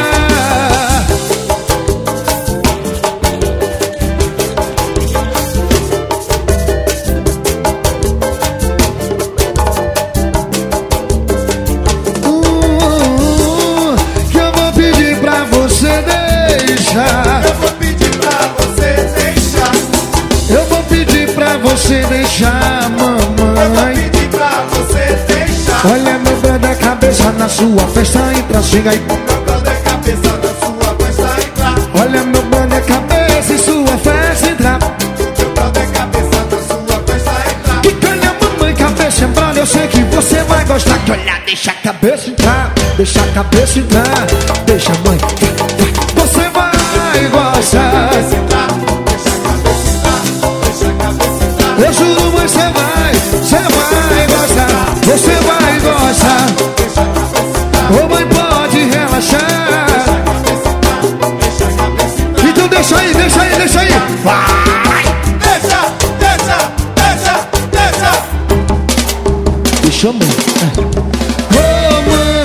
Que eu vou pedir pra você deixar. Eu vou pedir pra você deixar. Eu vou pedir pra você deixar, Eu vou mamãe. pedir pra você deixar. Olha meu brother, a cabeça na sua festa, entra, chega aí. Meu brother, cabeça na sua festa entrar. Olha meu brother, a cabeça em sua festa, entra. Meu brother, cabeça na sua festa entrar. Que calha, mamãe, cabeça embrolha, eu sei que você vai gostar. Que olha, deixa a cabeça entrar, deixa a cabeça entrar. Deixa, mãe, você vai gostar. Cabeça entrar, deixa a cabeça entrar, deixa a cabeça entrar. Eu juro, mãe, você vai gostar. Você vai gostar. Deixa a cabeça entrar, Ô mãe, pode relaxar. deixa a cabeça entrar, deixa a cabeça entrar. Então deixa aí, deixa aí, deixa aí. Vai! Deixa, deixa, deixa, deixa. Deixa, mãe. Ô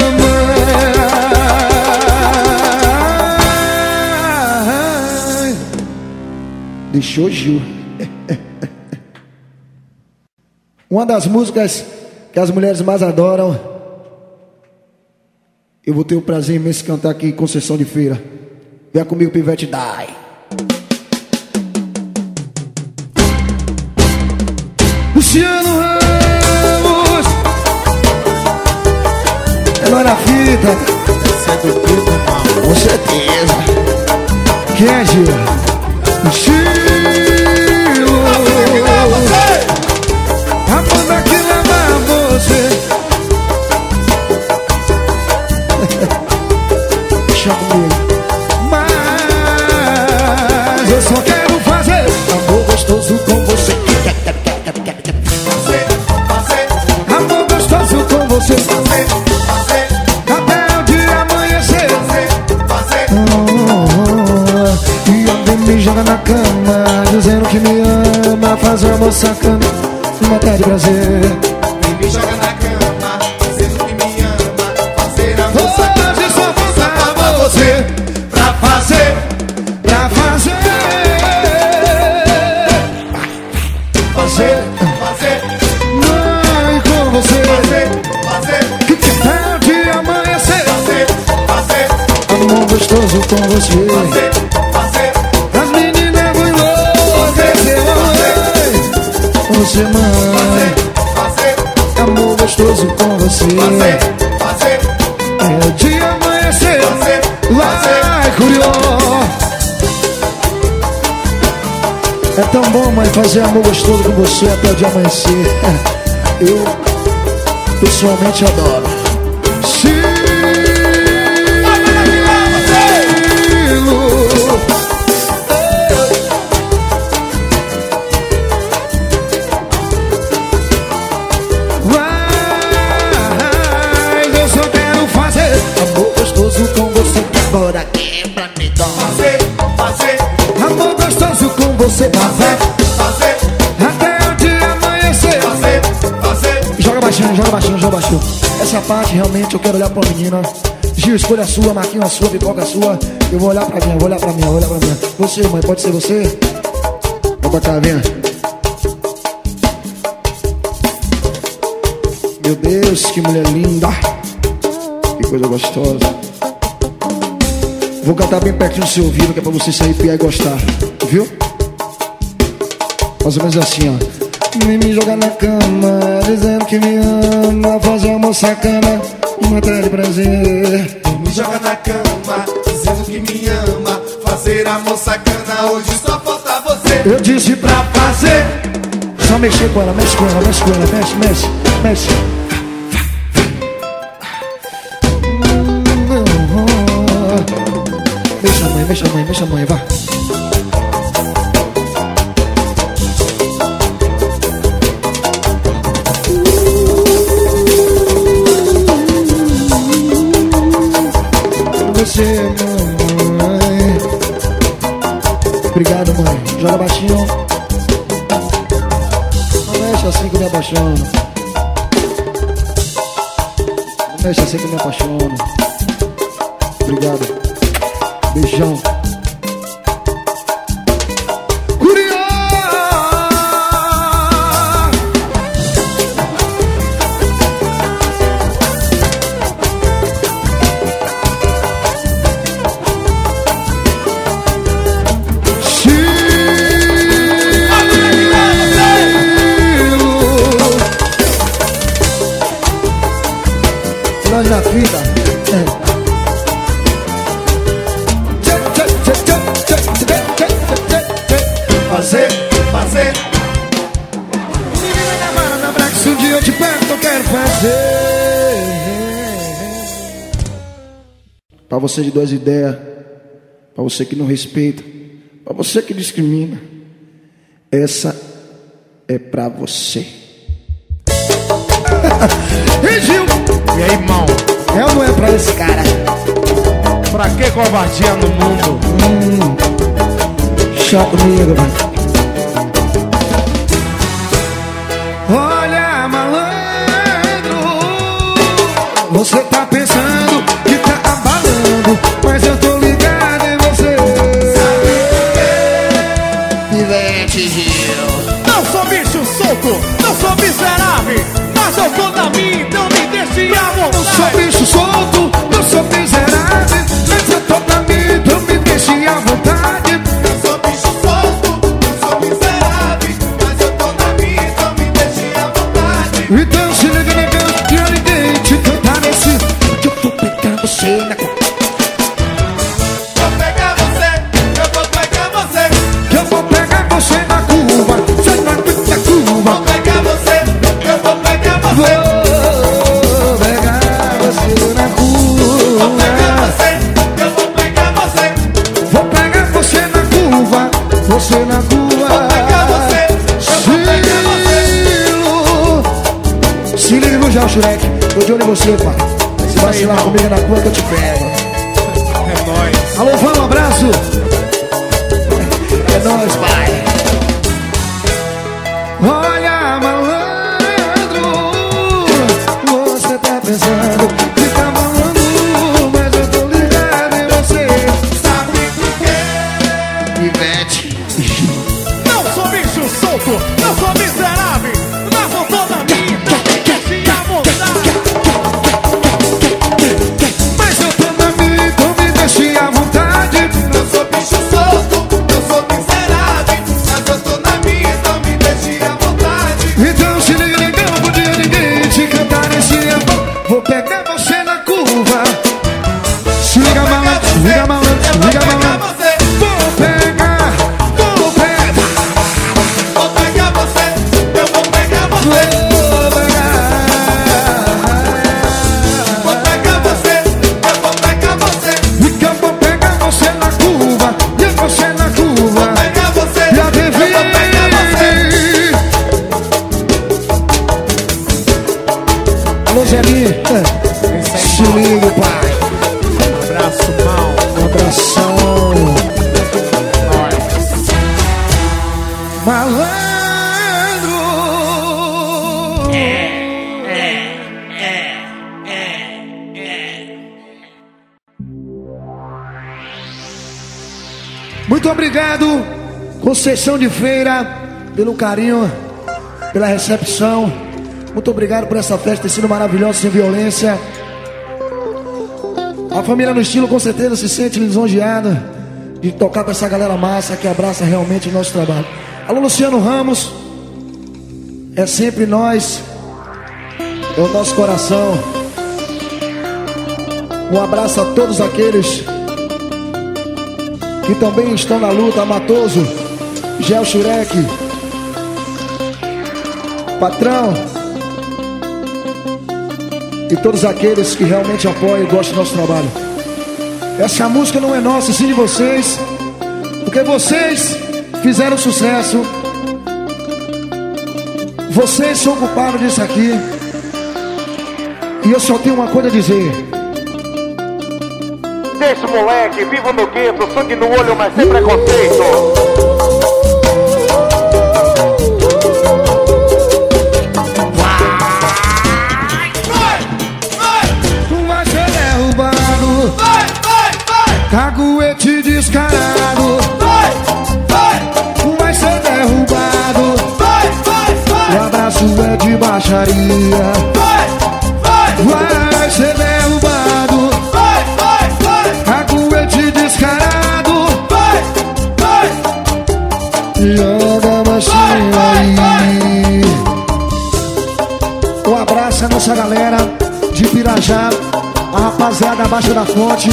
mamãe. Deixou Gil. Uma das músicas que as mulheres mais adoram. Eu vou ter o prazer imenso de cantar aqui em Conceição de Feira. Vem comigo, Pivete, dai. Luciano Ramos. É lá na fita. Você é do Pedro, irmão. Com certeza. Quem é Gil? Gil. A banda que leva você. Deixa comigo. Mas eu só quero fazer amor gostoso com você. Fazer, fazer, Amor gostoso com você. fazer, fazer, Até o dia amanhecer. fazer. E alguém me joga na cama, dizendo que me ama, faz um amor sacana, me matar de prazer. Vem me joga na cama, dizendo que me ama. Fazer amor sacana, Hoje só faltava você pra fazer. pra fazer. Fazer, Fazer, mãe, com você. fazer, fazer, Que até o dia amanhecer, fazer, fazer, amor gostoso com você. fazer, fazer, As meninas vão enlouquecer, mãe. Você, mãe, fazer, amor gostoso com você. fazer, fazer, É o dia amanhecer, fazer, vai, curió. É tão bom, mãe, fazer amor gostoso com você até o dia amanhecer. Eu, pessoalmente, adoro. Estilo. Mas eu só quero fazer amor gostoso com você. Agora quebra, me dá. fazer, fazer, Amor gostoso com você, fazer, fazer, até o dia amanhecer. fazer, fazer. Joga baixinho, joga baixinho, joga baixinho. Essa parte realmente eu quero olhar pra menina. Gil, escolha a sua, Marquinhos a sua, Pipoca a sua. Eu vou olhar pra mim, eu vou olhar pra mim, eu vou olhar pra mim. Você, mãe, pode ser você? Vamos pra cá, vem. Meu Deus, que mulher linda. Que coisa gostosa. Vou cantar bem pertinho do seu ouvido, que é pra você se arrepiar e gostar. Viu? Mais ou menos assim, ó. Me joga na cama, dizendo que me ama, fazer amor sacana, me matar de prazer. Me joga na cama, dizendo que me ama. Fazer amor sacana, hoje só falta você. Eu disse pra fazer. Só mexer com ela, mexe com ela, mexe com ela, mexe, mexe, mexe. Mexa a mãe, mexa a mãe, vá. você, mamãe. Obrigado, mãe. Joga baixinho. Não mexe assim que eu me apaixono. Não mexe assim que eu me apaixono. Obrigado. Beijão. Na vida Fazer. Se um dia eu te pergunto, eu quero fazer. Pra você de duas ideias, pra você que não respeita, pra você que discrimina, essa é pra você. E Gil? E aí, irmão? É ou não é pra esse cara? Pra que covardia no mundo? Chato comigo, velho. Olha, malandro, você tá pensando que tá abalando, mas eu tô ligado em você. Pivete Gil. Não sou bicho solto, não sou miserável, mas eu tô na minha, então me deixe à Não sou vontade. bicho solto, não sou miserável, mas eu tô na minha, então me deixe à vontade. Eu sou bicho solto, não sou miserável, mas eu tô na minha, então me deixe à vontade. Então se liga, negão, que eu ninguém te cantar nesse, que eu vou pegar você na Vou pegar você, eu vou pegar você. que eu vou pegar você na curva, você na curva. Vou pegar você, eu vou pegar Vou você. pegar você na Vou pegar curva. você, eu vou pegar você. Vou pegar você na curva, você na curva. Vou pegar você, eu vou pegar você. Se liga no Jal Shurek, tô de olho em você, pai. Se vacilar comigo na curva que eu te pego. É nóis. Alô, vamos, abraço. É nóis, pai. Olha, malandro, você tá pensando que tá malandro, mas eu tô ligado em você. Sabe por quê? Ivete. Não sou bicho solto, não sou miserável, mas eu tô na minha, então me deixe à vontade. Mas eu tô na minha, então me deixe à vontade. Não sou bicho solto, não sou miserável, mas eu tô na minha, então me deixe à vontade. Então se liga, negão, não podia ninguém te cantar nesse amor. Vou pegar você na curva. Se liga, malandro, liga, malandro, Eu vou liga, pegar malandro. você, Vou pegar, vou pegar. vou pegar você, eu vou pegar você. Vou pegar você, eu vou pegar você. E que eu vou pegar você na curva, e você na curva. Pegar você, Já eu teve. vou pegar você. Alô, Zelinho. Se liga, pai. Abraço, mal. Um abração. Malandro. Muito obrigado, Conceição de Feira, pelo carinho, pela recepção. Muito obrigado por essa festa ter sido maravilhosa, sem violência. A família no estilo com certeza se sente lisonjeada de tocar com essa galera massa que abraça realmente o nosso trabalho. Alô, Luciano Ramos, é sempre nós, é o nosso coração. Um abraço a todos aqueles que também estão na luta. Matoso, Gel Shurek, Patrão e todos aqueles que realmente apoiam e gostam do nosso trabalho. Essa música não é nossa, sim de vocês, porque vocês fizeram sucesso. Vocês são culpados disso aqui. E eu só tenho uma coisa a dizer: Deixa o moleque, vivo no gueto, sangue no olho, mas sem preconceito. Caguete descarado, vai ser derrubado. O abraço é de baixaria, vai ser derrubado. Caguete descarado, joga baixinho aí. Um abraço a nossa galera de Pirajá, a rapaziada abaixo da fonte.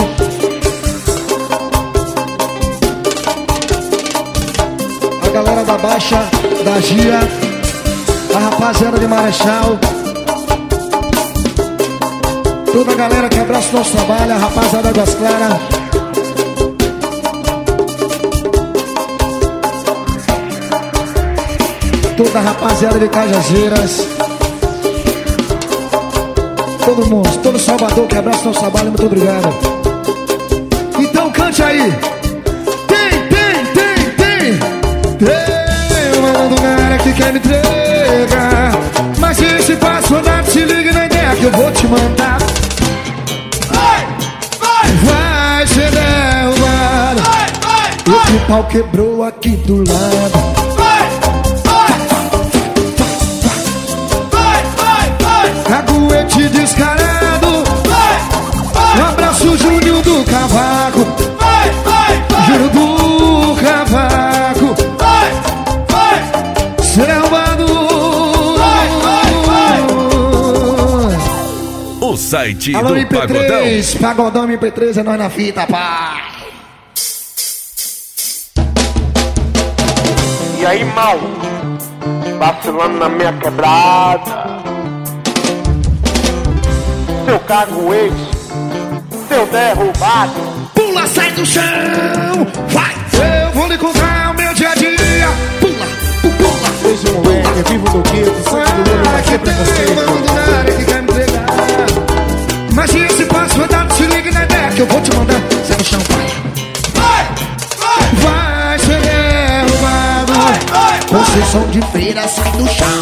Galera da Baixa, da Gia, a rapaziada de Marechal, toda a galera que abraça o nosso trabalho, a rapaziada das Claras, toda a rapaziada de Cajazeiras, todo mundo, todo Salvador que abraça o nosso trabalho, muito obrigado. Então cante aí. Tem uma do cara que quer me entregar, mas esse passonado se liga na ideia que eu vou te mandar. Vai ser derrubado. O pau quebrou aqui do lado. Caguete descarado. Um abraço, Júnior do Cavaco. Júnior do Cavaco. Derrubado. O site alô, do MP3, Pagodão. Pagodão MP3 é nós na fita, pá. E aí, mal, vacilando na minha quebrada. Seu caguete, seu derrubado. Pula, sai do chão, vai. Eu vou lhe contar o meu dia a dia. Pula, pula. Esse moleque, vivo no gueto, sangue do olho, mas sem preconceito. Que quer me entregar. Mas se esse passo vai dar, se liga na ideia que eu vou te mandar. Sai do chão, vai. Vai ser derrubado. Concessão de feira, sai do chão.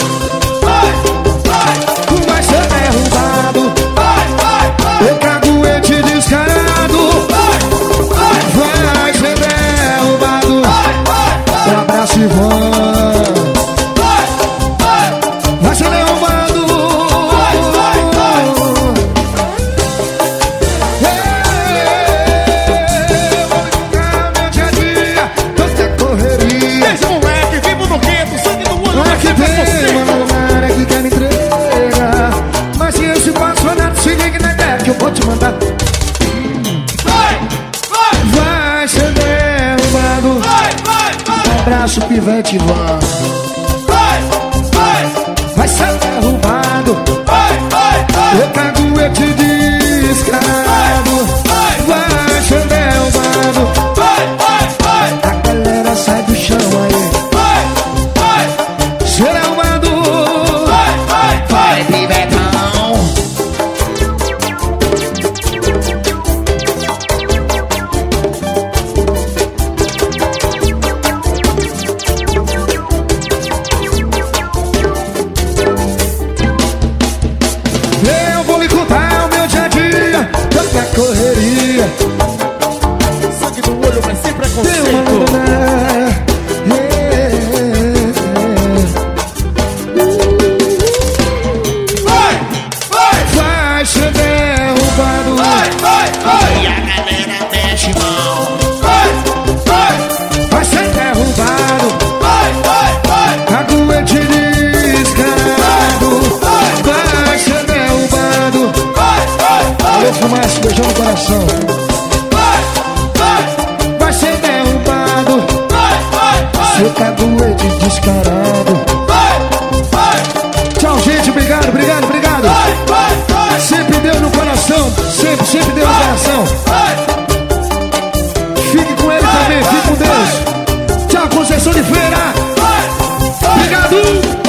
Vai ser derrubado. O caguete descarado. Vai ser derrubado. Um abraço e vão. Vai ser derrubado. Vou encontrar meu dia a dia, tanta correria. Esse moleque, vivo no gueto, sangue no olho, mas Aqui sem tem preconceito. uma lugar que quer me entregar, mas se esse passo vai dar, se liga na ideia que eu vou te mandar. Vai ser derrubado. Um abraço, pivete, vão. Vai ser derrubado. Eu caguete descarado. Vai ser derrubado. A galera sai do chão aí. Ser derrubado. Vai, pivetão. Eu vou lhe contar o meu dia a dia, tanta correria. Sangue no olho, mas sem Tem uma preconceito. mulher, vai ser derrubado. E a galera mexe mão. Vai ser derrubado. Caguete descarado. Vai ser derrubado. Alô, fumaça, beijão no coração. Vai ser derrubado. Seu caguete descarado. Tchau, gente, obrigado, obrigado, obrigado. Sempre Deus no coração. Sempre Deus no coração. Fique com ele também, fique com Deus. Tchau, Conceição de Feira. Obrigado.